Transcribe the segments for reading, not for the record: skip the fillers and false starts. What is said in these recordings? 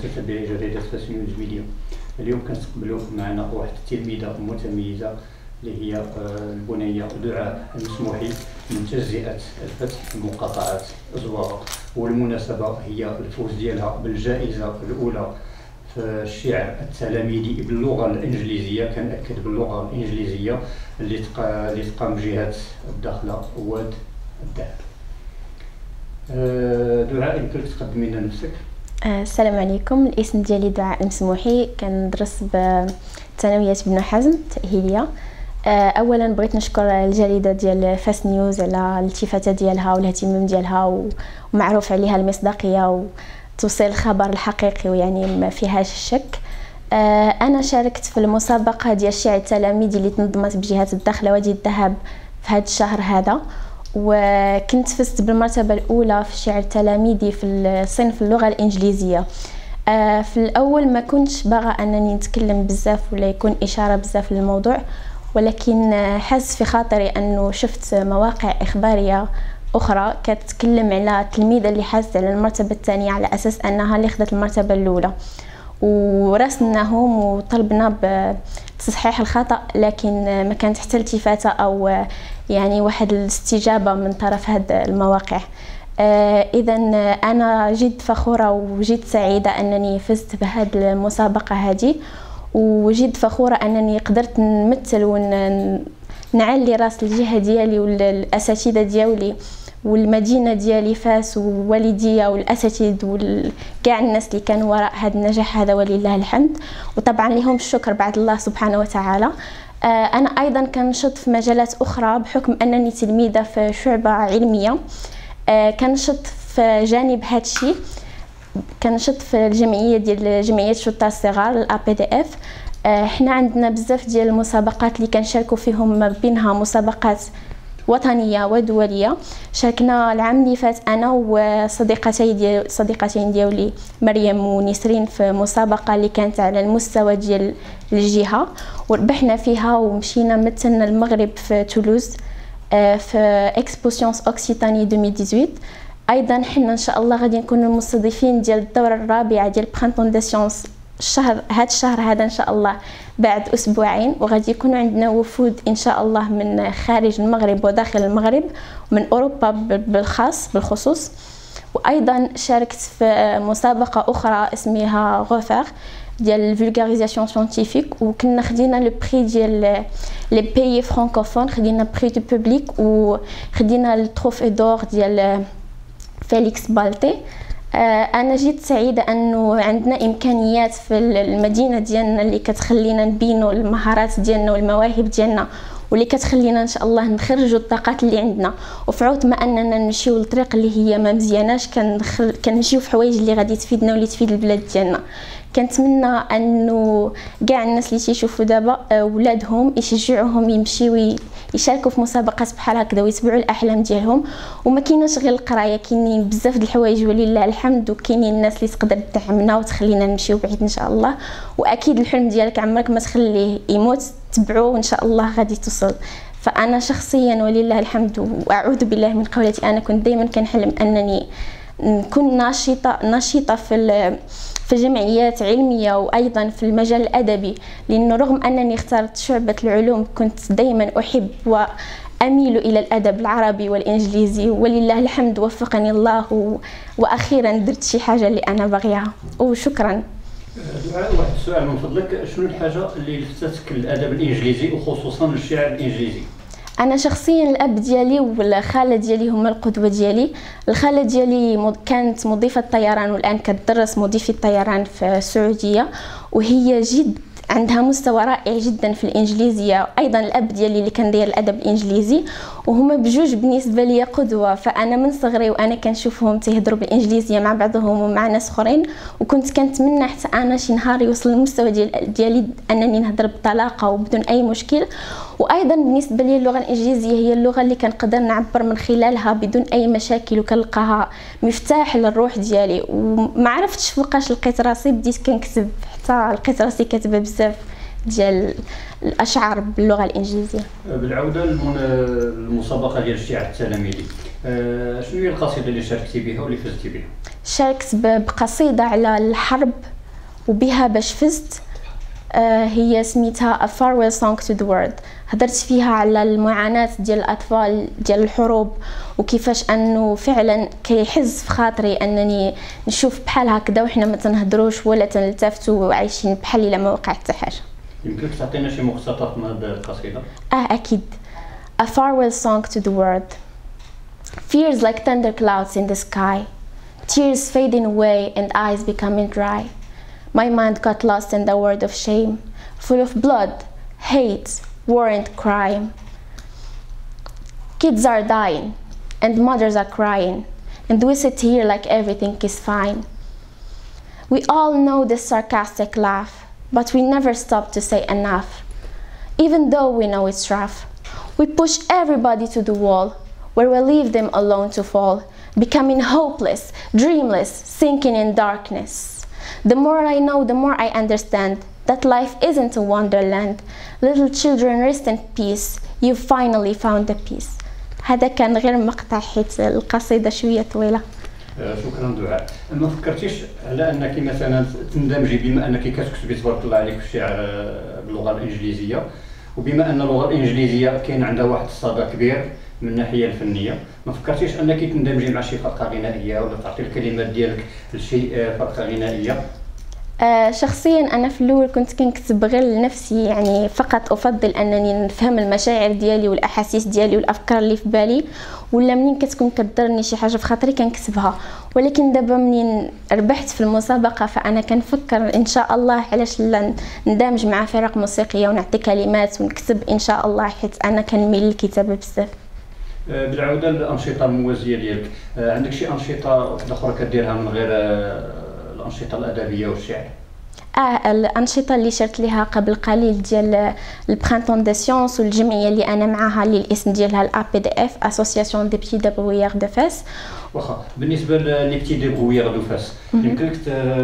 متتبعي جريدة فاس نيوز ميديا. اليوم كنستقبلوا معنا واحد التلميذة متميزة اللي هي البنية دعاء المسموحي من تجزئة الفتح مقاطعة زواره، والمناسبة هي الفوز ديالها بالجائزة الأولى في الشعر التلاميذي باللغة الإنجليزية، كنأكد باللغة الإنجليزية اللي تقام جهة الداخلة واد الذهب. دعاء يمكن تقدمي لنا نفسك؟ السلام عليكم، الاسم ديالي دعاء المسموحي، كندرس بثانوية بن حزم التأهيلية. اولا بغيت نشكر الجريده ديال فاس نيوز على الالتفاته ديالها والاهتمام ديالها، ومعروف عليها المصداقيه وتوصيل الخبر الحقيقي ويعني ما فيهاش الشك. انا شاركت في المسابقه ديال الشعر التلاميذي اللي تنظمت بجهه الداخله وادي الذهب في هذا الشهر هذا، وكنت فزت بالمرتبه الاولى في الشعر التلاميذي في صنف اللغه الانجليزيه. في الاول ما كنتش باغا انني نتكلم بزاف ولا يكون اشاره بزاف للموضوع، ولكن حس في خاطري انه شفت مواقع اخباريه اخرى كتتكلم على التلميذه اللي حازت على المرتبه الثانيه على اساس انها اللي خدت المرتبه الاولى، وراسلناهم وطلبنا بتصحيح الخطا، لكن ما كانت حتى التفاته او يعني واحد الاستجابه من طرف هاد المواقع. اذا انا جد فخوره وجد سعيده انني فزت بهذه المسابقه هذه، وجد فخوره انني قدرت نمثل ونعلي راس الجهه ديالي والاساتذه ديالي والمدينه ديالي فاس ووالديا والاساتذه وكاع الناس اللي كانوا وراء هذا النجاح هذا، ولله الحمد، وطبعا لهم الشكر بعد الله سبحانه وتعالى. انا ايضا كنشط في مجالات اخرى بحكم انني تلميذه في شعبه علميه. كنشط في جانب هذا الشيء، كنشط في الجمعيه ديال جمعيه الشرطه الصغار الأ بي دي اف. حنا عندنا بزاف ديال المسابقات اللي كنشاركوا فيهم، ما بينها مسابقات وطنيه ودوليه. شاركنا العام اللي فات انا وصديقتين ديالي مريم ونسرين في مسابقه اللي كانت على المستوى ديال الجهه، وربحنا فيها ومشينا مثلنا المغرب في تولوز في اكسبو سيونس اوكسيتاني 2018. ايضا حنا ان شاء الله غادي نكونوا المستضيفين ديال الدوره الرابعه ديال برانتون دي سيونس الشهر هذا ان شاء الله بعد اسبوعين، وغادي يكونوا عندنا وفود ان شاء الله من خارج المغرب وداخل المغرب ومن اوروبا بالخصوص. وايضا شاركت في مسابقه اخرى اسمها غوفر ديال الفولغاريزاسيون سيانتيفيك، وكنا خدينا لو بري ديال لي بيي فرانكوفون، خدينا بري دو بوبليك وخدينا التروفي دور ديال فيليكس بالتي. انا جيت سعيده انه عندنا امكانيات في المدينه ديالنا اللي كتخلينا نبينوا المهارات ديالنا والمواهب ديالنا، واللي كتخلينا ان شاء الله نخرجوا الطاقات اللي عندنا، وفي عوض ما اننا نمشيو للطريق اللي هي ما مزياناش كنمشيو في حوايج اللي غادي تفيدنا واللي تفيد البلاد ديالنا. كنتمنى انه كاع الناس اللي تيشوفوا دابا ولادهم يشجعوهم يمشيو يشاركوا في مسابقات بحال هكذا ويتبعوا الاحلام ديالهم. وما كايناش غير القرايه، كاينين بزاف د الحوايج ولله الحمد، وكاينين الناس اللي تقدر تدعمنا وتخلينا نمشيو بعيد ان شاء الله. واكيد الحلم ديالك عمرك ما تخليه يموت، تبعوه وان شاء الله غادي توصل. فانا شخصيا ولله الحمد واعوذ بالله من قولتي، انا كنت دائما كنحلم انني نكون نشيطه في جمعيات علميه وايضا في المجال الادبي، لانه رغم انني اخترت شعبه العلوم كنت دائما احب واميل الى الادب العربي والانجليزي، ولله الحمد وفقني الله واخيرا درت شي حاجه اللي انا باغيها. وشكرا. واحد السؤال من فضلك، شنو الحاجه اللي لفتتك الادب الانجليزي وخصوصا الشعر الانجليزي؟ انا شخصيا الاب ديالي والخاله ديالي هما القدوه ديالي. الخاله ديالي كانت مضيفه طيران والان كتدرس مضيفه الطيران في السعوديه، وهي جد عندها مستوى رائع جدا في الانجليزيه. ايضا الاب ديالي اللي كان داير الادب الانجليزي، وهما بجوج بالنسبه لي قدوه. فانا من صغري وانا كنشوفهم تيهضروا بالانجليزيه مع بعضهم ومع ناس اخرين، وكنت كنتمنى حتى انا شي نهار يوصل المستوى ديالي انني نهضر بطلاقه وبدون اي مشكل. وايضا بالنسبه لي اللغه الانجليزيه هي اللغه اللي كنقدر نعبر من خلالها بدون اي مشاكل، وكنلقاها مفتاح للروح ديالي. وما عرفتش فوقاش لقيت راسي بديت كنكتب، حتى لقيت راسي كاتبه بزاف ديال الاشعار باللغه الانجليزيه. بالعوده للمسابقه ديال الشعر التلاميذي، شنو هي القصيده اللي شاركتي بها واللي فزتي بها؟ شاركت بقصيده على الحرب وبها باش فزت. هي سميتها A Farewell Song to the World. هدرت فيها على المعاناة ديال الأطفال ديال الحروب، وكيفاش أنه فعلا كيحز في خاطري أنني نشوف بحال هكذا وحنا ما تنهضروش ولا تنلتفتوا وعايشين بحال إلا ما وقع حتى حاجة. يمكنك تعطينا شي مقتطف من هذه القصيدة؟ أكيد. A farewell song to the world. Fears like thunder clouds in the sky, tears fading away and eyes becoming dry. My mind got lost in the world of shame, full of blood, hate, war and crime. Kids are dying and mothers are crying, and we sit here like everything is fine. We all know this sarcastic laugh, but we never stop to say enough. Even though we know it's rough, we push everybody to the wall, where we leave them alone to fall, becoming hopeless, dreamless, sinking in darkness. The more I know, the more I understand that life isn't a wonderland. Little children, rest in peace. You finally found the peace. هذا كان غير مقطع حيت القصيدة شوية طويلة. شكرا دعاء. ما فكرتيش على انك مثلا تندمجي، بما انك كتكتبي تبارك الله عليك في الشعر باللغه الانجليزيه، وبما ان اللغه الانجليزيه كاين عندها واحد الصدى كبير من الناحيه الفنيه، ما فكرتيش انك تندمجي مع شي فرقه غنائيه ولا تعطي الكلمات ديالك لشي فرقه غنائيه؟ شخصيا انا في الاول كنت كنكتب غير لنفسي، يعني فقط افضل انني نفهم المشاعر ديالي والاحاسيس ديالي والافكار اللي في بالي، ولا منين كتكون كضرني شي حاجه في خاطري كنكتبها. ولكن دابا منين ربحت في المسابقه فانا كنفكر ان شاء الله علاش لا ندمج مع فرق موسيقيه ونعطي كلمات ونكتب ان شاء الله، حيت انا كنميل للكتابه بزاف. بالعوده للانشطه الموازيه ديالك، عندك شي انشطه اخرى كديرها من غير الأنشطة الأدبية والشعر؟ الأنشطة اللي شرت لها قبل قليل ديال البرانتون دي سيونس، والجمعية اللي أنا معاها اللي الاسم ديالها الAPDF Association des Petits Débrouillards de Fès. واخا بالنسبة لي بتي ديبرويير دو فاس، يمكنك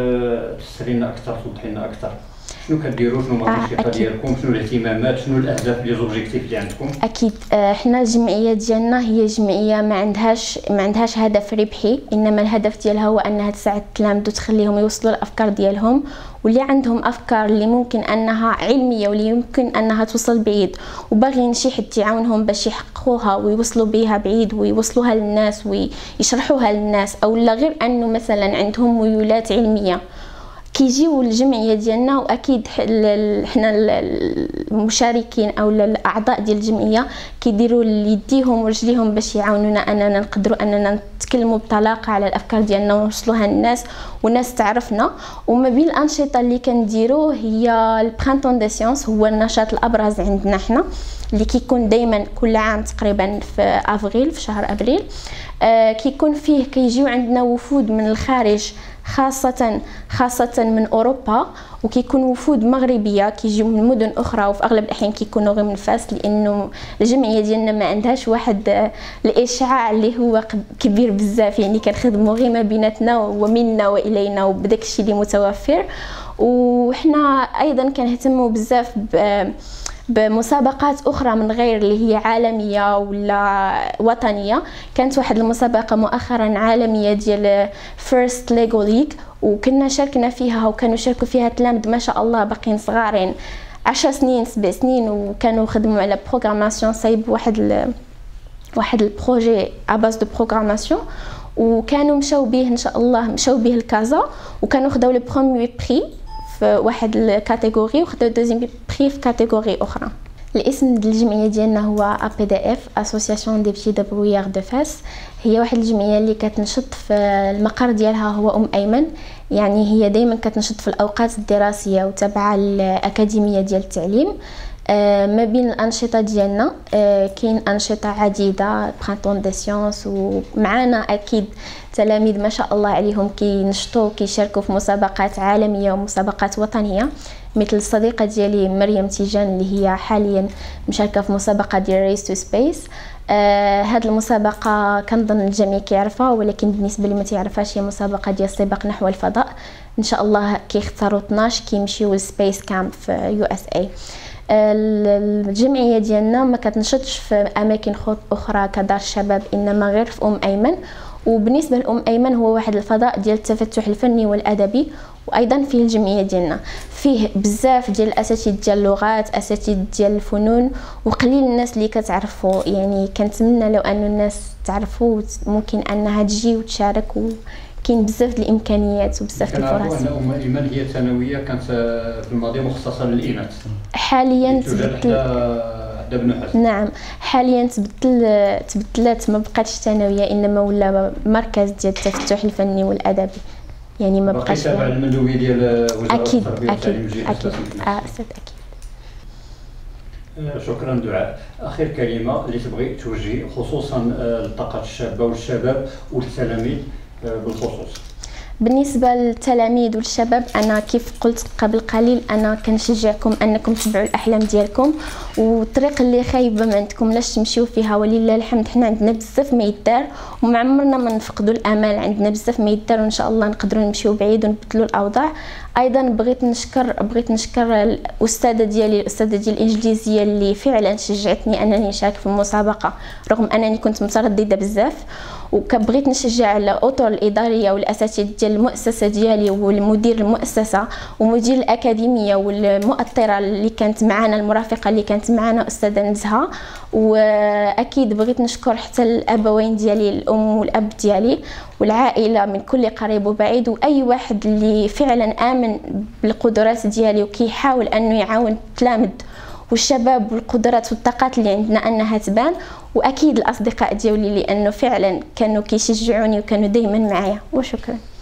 تفسري لنا أكثر، توضحي لنا أكثر شنو كديروا، شنو الأنشطة ديالكم، شنو الاهتمامات، شنو الأهداف لي زوبجيكتيف اللي عندكم؟ أكيد حنا الجمعية ديالنا هي جمعية ما عندهاش هدف ربحي، إنما الهدف ديالها هو أنها تساعد التلامذة وتخليهم يوصلوا الأفكار ديالهم، واللي عندهم أفكار اللي ممكن أنها علمية واللي يمكن أنها توصل بعيد وباغيين شي حد يعاونهم باش يحققوها ويوصلوا بها بعيد ويوصلوها للناس ويشرحوها للناس، أو لا غير أنه مثلا عندهم ميولات علمية كيجيو الجمعيه ديالنا. واكيد حنا المشاركين او الاعضاء ديال الجمعيه كيديروا يديهم ورجليهم باش يعاونونا اننا نقدروا اننا نتكلموا بطلاقه على الافكار ديالنا ونوصلوها للناس والناس تعرفنا. وما بين الانشطه اللي كنديروا هي البرانتون دي سيونس، هو النشاط الابرز عندنا حنا اللي كيكون دائما كل عام تقريبا في افريل، في شهر ابريل. كيكون فيه كيجيو عندنا وفود من الخارج، خاصة من أوروبا، وكيكون وفود مغربية كيجيو من مدن أخرى، وفي أغلب الأحيان كيكونوا غير من فاس، لأنه الجمعية ديالنا ما عندهاش واحد الإشعاع اللي هو كبير بزاف، يعني كنخدموا غير ما بيناتنا ومنا وإلينا وبداك الشيء اللي متوفر. وحنا أيضا كنهتموا بزاف بمسابقات اخرى من غير اللي هي عالميه ولا وطنيه. كانت واحد المسابقه مؤخرا عالميه ديال فيرست ليغو ليج، وكنا شاركنا فيها وكانوا شاركوا فيها تلامذ ما شاء الله باقيين صغارين 10 سنين 7 سنين، وكانوا خدموا على بروغراماسيون صايب واحد البروجي اباز دو بروغراماسيون، وكانوا مشاو به ان شاء الله مشاو به لكازا، وكانوا خداو لو بروميير بري في واحد الكاتيجوري وخداو دوزيام بري في كاتيجوري اخرى. الاسم ديال الجمعيه ديالنا هو APDF Association des Petits Débrouillards de Fès. هي واحد الجمعيه اللي كتنشط في المقر ديالها هو ايمن، يعني هي دائما كتنشط في الاوقات الدراسيه وتابعه الاكاديميه ديال التعليم. ما بين الانشطه ديالنا كاين انشطه عديده، برانتون دي سيونس، ومعنا اكيد تلاميذ ما شاء الله عليهم كينشطوا كيشاركوا في مسابقات عالميه ومسابقات وطنيه، مثل الصديقه ديالي مريم تيجان اللي هي حاليا مشاركه في مسابقه ديال ريس تو سبيس. هاد المسابقه كنظن الجميع كيعرفها، ولكن بالنسبه اللي ما تعرفهاش هي مسابقه ديال السباق نحو الفضاء. ان شاء الله كيختاروا 12 كيمشيو للسبيس كامب في USA. الجمعيه ديالنا ما كتنشطش في اماكن اخرى كدار الشباب، انما غير في ايمن. وبالنسبه لأم ايمن هو واحد الفضاء ديال التفتح الفني والادبي، وايضا فيه الجمعيه ديالنا، فيه بزاف ديال الاساتذه ديال اللغات، اساتذه ديال الفنون، وقليل الناس اللي كتعرفوا. يعني كنتمنى لو ان الناس تعرفوا ممكن انها تجي وتشارك، وكاين بزاف د الامكانيات وبزاف د الفرص. كنعرفوا ان ام ايمان هي ثانويه كانت في الماضي مخصصه للاناث، حاليا حدا بن حسن. نعم حاليا تبدلات، ما بقاتش ثانويه انما ولا مركز ديال التفتح الفني والادبي. يعني ما بقاش تابع المندوبيه ديال وزاره التربيه والتعليم الجديد. اكيد استاذ اكيد. شكرا دعاء. اخر كلمه اللي تبغي توجهي خصوصا للطاقه الشابه والشباب والتلاميذ بالخصوص. بالنسبه للتلاميذ والشباب، انا كيف قلت قبل قليل انا كنشجعكم انكم تبعوا الاحلام ديالكم، والطريق اللي خايبه ما عندكم لاش تمشيو فيها، ولله الحمد حنا عندنا بزاف ما يدار وما عمرنا ما نفقدوا الامل، عندنا بزاف ما يدار وان شاء الله نقدروا نمشيو بعيد ونبدلوا الاوضاع. ايضا بغيت نشكر الاستاذه ديالي، الاستاذه ديال الانجليزيه اللي فعلا شجعتني انني نشارك في المسابقه رغم انني كنت متردده بزاف. وكبغيت نشجع الاطر الاداريه والاساتذه ديال المؤسسه ديالي والمدير المؤسسه ومدير الاكاديميه والمؤطره اللي كانت معنا، المرافقه اللي كانت معنا استاذه نزهه. واكيد بغيت نشكر حتى الابوين ديالي، الام والاب ديالي والعائله من كل قريب وبعيد، واي واحد اللي فعلا امن بالقدرات ديالي وكيحاول انه يعاون التلاميذ والشباب والقدرات والطاقات اللي عندنا انها تبان. واكيد الاصدقاء ديالي لانه فعلا كانوا كيشجعوني وكانوا دائما معايا. وشكرا.